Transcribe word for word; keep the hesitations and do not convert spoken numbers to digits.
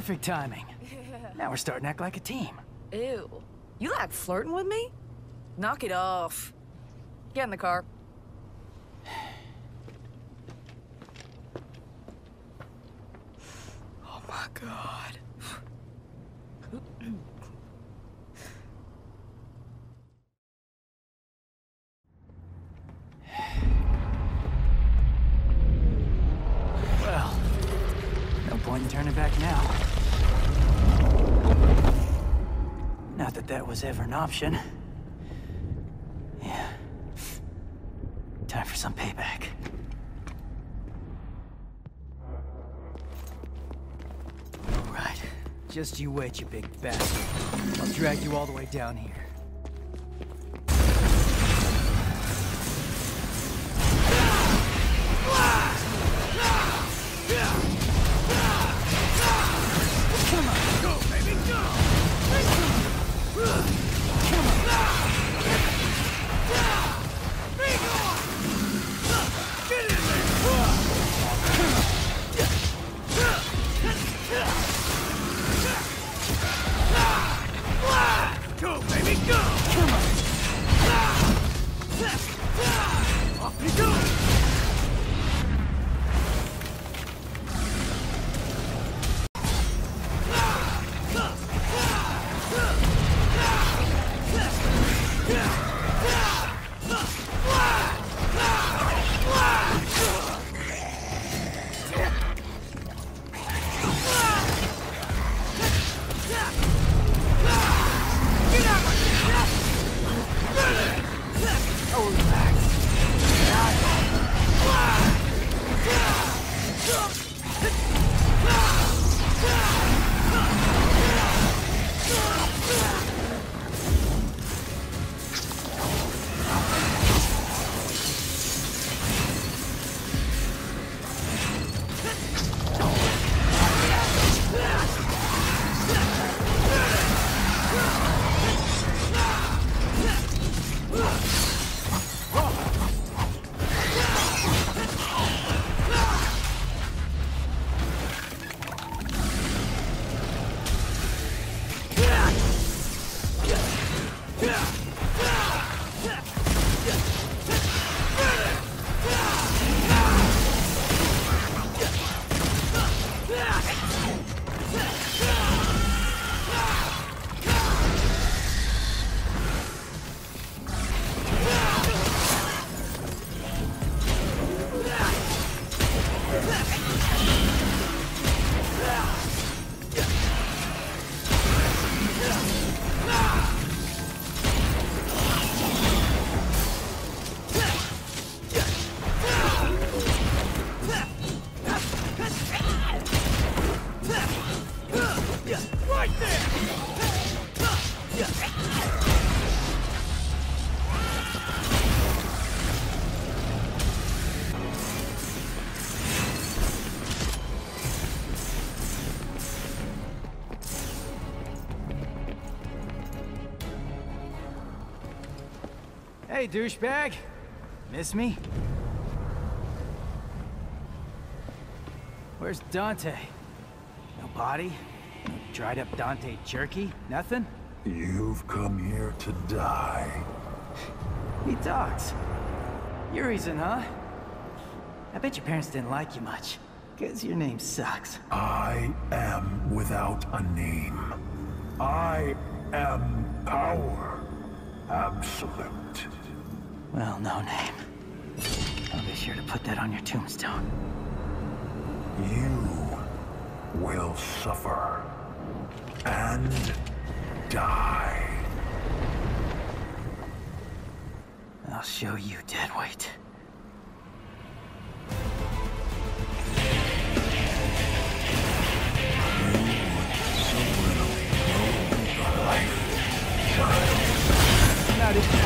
Perfect timing. Now we're starting to act like a team. Ew. You like flirting with me? Knock it off. Get in the car. Oh my God. Well, no point in turning back now. Not that that was ever an option. Yeah. Time for some payback. All right. Just you wait, you big bastard. I'll drag you all the way down here. Come on. Go, baby, go! Go, baby, go! Come on! Off we go! Hey, douchebag. Miss me? Where's Dante? No body? No dried up Dante jerky? Nothing? You've come here to die. He talks. Your reason, huh? I bet your parents didn't like you much, because your name sucks. I am without a name. I am power. Absolute. Well, no name. I'll be sure to put that on your tombstone. You will suffer and die. I'll show you, deadweight. Not if